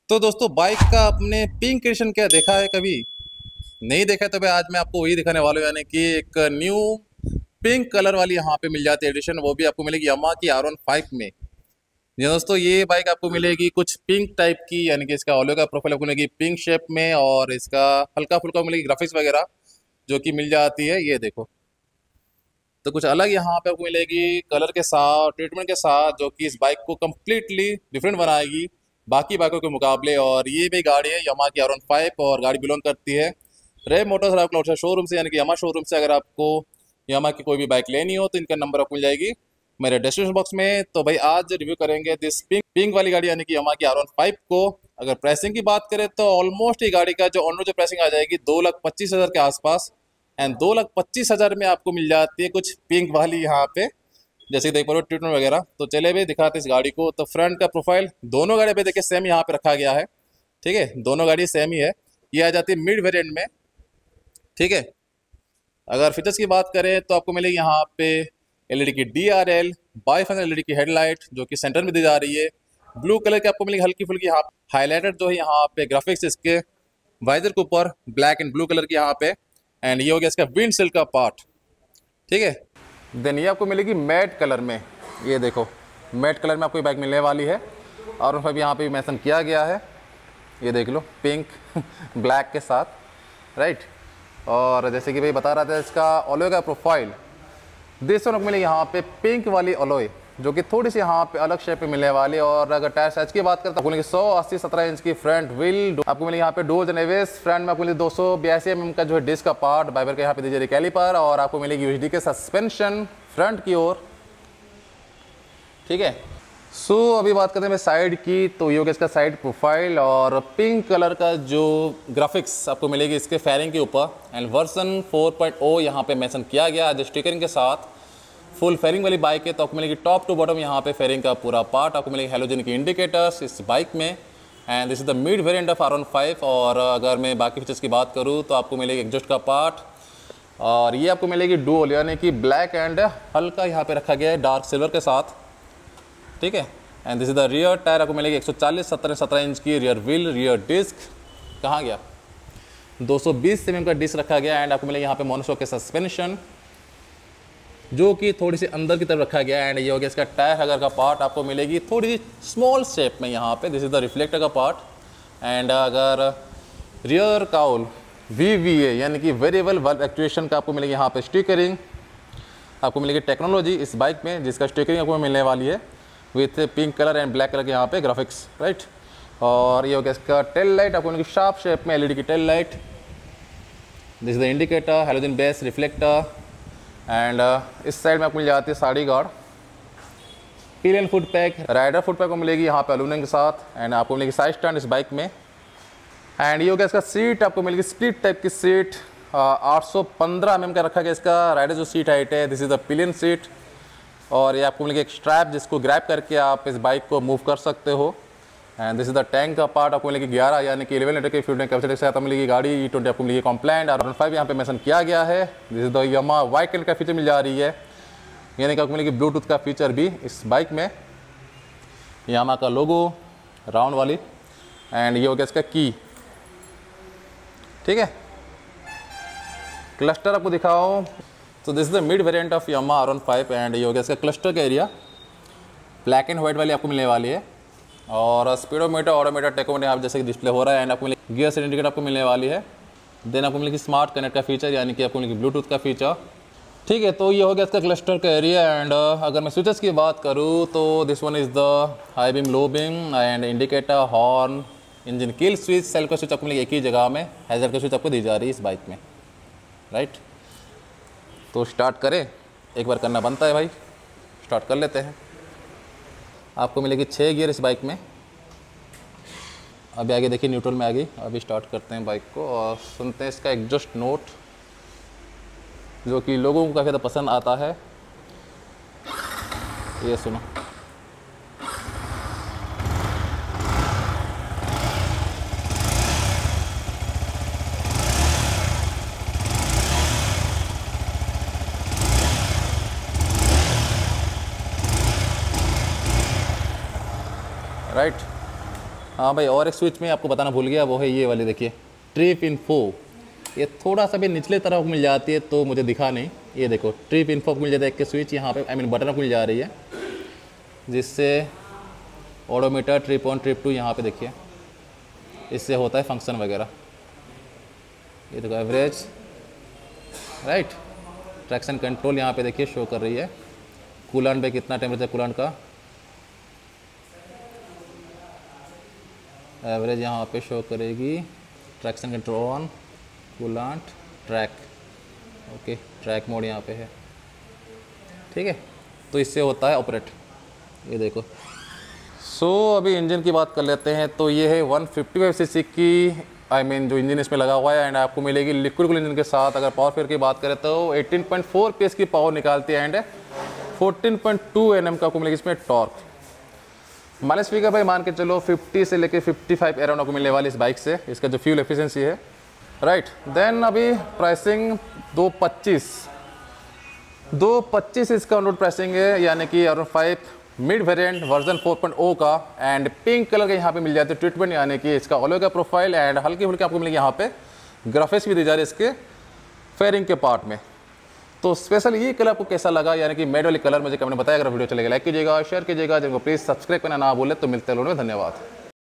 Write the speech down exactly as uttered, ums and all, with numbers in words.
तो दोस्तों बाइक का अपने पिंक एडिशन क्या देखा है कभी? नहीं देखा है तो भाई आज मैं आपको वही दिखाने वाला हूँ, यानी कि एक न्यू पिंक कलर वाली यहाँ पे मिल जाती है एडिशन। वो भी आपको मिलेगी यामाहा की आर वन फाइव में। जी दोस्तों, ये बाइक आपको मिलेगी कुछ पिंक टाइप की, यानी कि इसका ऑलो का प्रोफाइल आपको मिलेगी पिंक शेप में, और इसका हल्का फुल्का मिलेगी ग्राफिक्स वगैरह जो कि मिल जाती है। ये देखो, तो कुछ अलग यहाँ पे आपको मिलेगी कलर के साथ, ट्रीटमेंट के साथ, जो कि इस बाइक को कम्प्लीटली डिफरेंट बनाएगी बाकी बाइकों के मुकाबले। और ये भी गाड़ी है यामाहा की आर वन फाइव, और गाड़ी बिलोंग करती है रे मोटर्स शोरूम से, यानी कि यामाहा शोरूम से। अगर आपको यामाहा की कोई भी बाइक लेनी हो तो इनका नंबर आपको मिल जाएगी मेरे डिस्क्रिप्शन बॉक्स में। तो भाई आज रिव्यू करेंगे दिस पिंक पिंक वाली गाड़ी, यानी कि यामाहा की आर वन फाइव को। अगर प्राइसिंग की बात करें तो ऑलमोस्ट ये गाड़ी का जो ऑन रोड जो प्राइसिंग आ जाएगी दो लाख पच्चीस हज़ार के आसपास। एंड दो लाख पच्चीस हज़ार में आपको मिल जाती है कुछ पिंक वाली यहाँ पे, जैसे देख पा रहे हो ट्रीटमेंट वगैरह। तो चले भी दिखाते इस गाड़ी को। तो फ्रंट का प्रोफाइल दोनों गाड़ी पे देखिए सेम यहाँ पे रखा गया है, ठीक है, दोनों गाड़ी सेम ही है। ये आ जाती है मिड वेरिएंट में, ठीक है। अगर फीचर्स की बात करें तो आपको मिलेगी यहाँ पे एलईडी की D R L, bi function LED की हेडलाइट जो कि सेंटर में दी जा रही है। ब्लू कलर की आपको मिलेगी हल्की फुल्की यहाँ हाईलाइटेड जो है यहाँ पे ग्राफिक्स इसके वाइजर के ऊपर ब्लैक एंड ब्लू कलर की यहाँ पे। एंड ये हो गया इसका विंड सिल्क का पार्ट, ठीक है। देन ये आपको मिलेगी मैट कलर में। ये देखो, मैट कलर में आपको ये बाइक मिलने वाली है, और फिर यहाँ पे मेंशन किया गया है, ये देख लो, पिंक ब्लैक के साथ, राइट। और जैसे कि भाई बता रहा था इसका ऑलोय का प्रोफाइल, दिस वन आपको मिलेगी यहाँ पे पिंक वाली ऑलोय, जो कि थोड़ी सी यहाँ पे अलग शेप में मिलने वाली है। और अगर टायर साइज की बात करें तो आपको मिलेगी सौ अस्सी सत्रह इंच की फ्रंट व्हील, आपको मिलेगी यहाँ पे डुअल जन एवेस। फ्रंट में आपको मिलेगी दो सौ बयासी एम एम का जो है डिस्क का पार्ट, बाइबर के यहाँ पे दीजिए कैलिपर, और आपको मिलेगी यूएचडी के सस्पेंशन फ्रंट की ओर, ठीक है। सो so, अभी बात करते हैं साइड की, तो ये हो गया इसका साइड प्रोफाइल, और पिंक कलर का जो ग्राफिक्स आपको मिलेगी इसके फेयरिंग के ऊपर। And version four point O यहाँ पे मेंशन किया गया है स्टिकरिंग के साथ। फुल फेयरिंग वाली बाइक है, तो आपको मिलेगी टॉप टू बॉटम यहाँ पे फेयरिंग का पूरा पार्ट। आपको मिलेगी हेलोजन की इंडिकेटर्स इस बाइक में। And this is the mid variant of R one five. और अगर मैं बाकी फीचर्स की बात करूँ तो आपको मिलेगी एग्जॉस्ट का पार्ट, और ये आपको मिलेगी डुअल, यानी कि ब्लैक एंड हल्का यहाँ पे रखा गया है डार्क सिल्वर के साथ, ठीक है। And this is the rear tyre, आपको मिलेगी एक सौ चालीस सत्रह सत्रह इंच की रियर व्हील, रियर डिस्क कहाँ गया, दो सौ बीस एम एम का डिस्क रखा गया। एंड आपको मिलेगी यहाँ पे मोनोशॉक के सस्पेंशन जो कि थोड़ी सी अंदर की तरफ रखा गया। एंड ये हो गया इसका टायर हगर का पार्ट, आपको मिलेगी थोड़ी सी स्मॉल शेप में यहाँ पे, दिस इज द रिफ्लेक्टर का पार्ट। एंड अगर rear cowl V V A यानी कि वेरिएबल वाल्व एक्चुएशन का आपको मिलेगी यहाँ पे स्टिकरिंग, आपको मिलेगी टेक्नोलॉजी इस बाइक में, जिसका स्टिकरिंग आपको मिलने वाली है with pink colour and black colour के यहाँ पे ग्राफिक्स, राइट। और ये हो गया इसका टेल लाइट, आपको मिलेगी शार्प शेप में एलईडी की tail light. This is the indicator, halogen base, reflector. And uh, इस साइड में आपको मिल जाती है sari guard, pillion foot peg, rider foot peg को मिलेगी यहाँ पे एल्यूमिनियम के साथ। एंड आपको मिलेगी साइड स्टैंड इस बाइक में। एंड ये हो गया इसका सीट, आपको मिलेगी स्प्लिट टाइप की सीट, आठ सौ पंद्रह एम एम का रखा गया इसका राइडर जो सीट हाइट है। This is the pillion seat, और ये आपको मिलेगी एक स्ट्रैप जिसको ग्रैब करके आप इस बाइक को मूव कर सकते हो। And this is the tank का पार्ट, आपको मिलेगी ग्यारह यानी कि इलेवन लीटर की फ्यूल टैंक कैपेसिटी के साथ मिलेगी गाड़ी। ई ट्वेंटी आपको मिलेगी कॉम्प्लाइंट, और फाइव यहाँ पे मेंशन किया गया है। This is the Yamaha white colour का फीचर मिल जा रही है, यानी कि आपको मिलेगी ब्लूटूथ का फीचर भी इस बाइक में, यामाहा का लोगो राउंड वाली। एंड ये हो गया इसका की, ठीक है। क्लस्टर आपको दिखाओ, तो this is the mid variant of Yamaha R one five. And ये हो गया इसका क्लस्टर का एरिया, ब्लैक एंड व्हाइट वाली आपको मिलने वाली है। और स्पीडोमीटर, ऑडोमीटर, टेकोमीटर यहाँ जैसे कि डिस्प्ले हो रहा है। एंड आपको मिलेगी गियर से इंडिकेटर आपको मिलने वाली है। देन आपको मिलेगी स्मार्ट कनेक्ट का फीचर, यानी कि आपको मिलेगी ब्लूटूथ का फीचर, ठीक है। तो ये हो गया इसका क्लस्टर का एरिया। एंड uh, अगर मैं स्विचेस की बात करूँ तो this one is the high beam, low beam, and indicator, horn, engine kill switch, self का स्विच आपको मिलेगी एक ही जगह में, हैजर्ड का स्विच आपको दी जा रही है इस बाइक में, राइट। तो स्टार्ट करें, एक बार करना बनता है भाई, स्टार्ट कर लेते हैं। आपको मिलेगी छः गियर इस बाइक में। अभी आगे देखिए न्यूट्रल में आ गई। अभी स्टार्ट करते हैं बाइक को और सुनते हैं इसका एग्जॉस्ट नोट, जो कि लोगों को काफ़ी ज़्यादा पसंद आता है। ये सुनो, राइट। हाँ भाई, और एक स्विच में आपको बताना भूल गया, वो है ये वाली, देखिए ट्रिप इन्फो। ये थोड़ा सा भी निचले तरफ मिल जाती है तो मुझे दिखा नहीं, ये देखो ट्रिप इन्फो मिल जाता है एक स्विच यहाँ पे, आई मीन बटन मिल जा रही है, जिससे odometer trip one trip two यहाँ पे देखिए इससे होता है फंक्शन वगैरह। ये देखो एवरेज, राइट। ट्रैक्शन कंट्रोल यहाँ पे देखिए शो कर रही है, कूलेंट पे कितना टेम्परेचर कूलेंट का, एवरेज यहाँ पे शो करेगी, traction control on, coolant, track, okay track mode यहाँ पे है, ठीक है। तो इससे होता है ऑपरेट, ये देखो। सो so, अभी इंजन की बात कर लेते हैं। तो ये है वन फिफ्टी फाइव सीसी की, आई I मीन mean, जो इंजन इसमें लगा हुआ है, एंड आपको मिलेगी लिक्विड कूल इंजन के साथ। अगर पावर फेयर की बात करें तो एटीन पॉइंट फोर पीएस की पावर निकालती है, and fourteen point two Nm का आपको मिलेगी इसमें टॉर्क। माइलेज फिगर भाई मान के चलो फिफ्टी से लेके फिफ्टी फाइव अराउंड आपको मिलने वाली इस बाइक से, इसका जो फ्यूल एफिशिएंसी है, राइट। देन अभी प्राइसिंग दो पच्चीस दो पच्चीस इसका ऑन रोड प्राइसिंग है, यानी कि R one five mid variant version four point O का, एंड पिंक कलर के यहाँ पे मिल जाते हैं ट्रीटमेंट, यानी कि इसका ऑलो का प्रोफाइल, एंड हल्की फुल्की आपको मिलेगी यहाँ पे ग्राफिक्स भी दी जा रही है इसके फेयरिंग के पार्ट में। तो स्पेशल ये कलर आपको कैसा लगा, यानी कि मेड वाली कलर, मुझे कमेंट में बताया। अगर वीडियो चलेगा लाइक कीजिएगा, शेयर कीजिएगा, जिनको प्लीज़ सब्सक्राइब करना ना भूले। तो मिलते हैं लोगों में, धन्यवाद।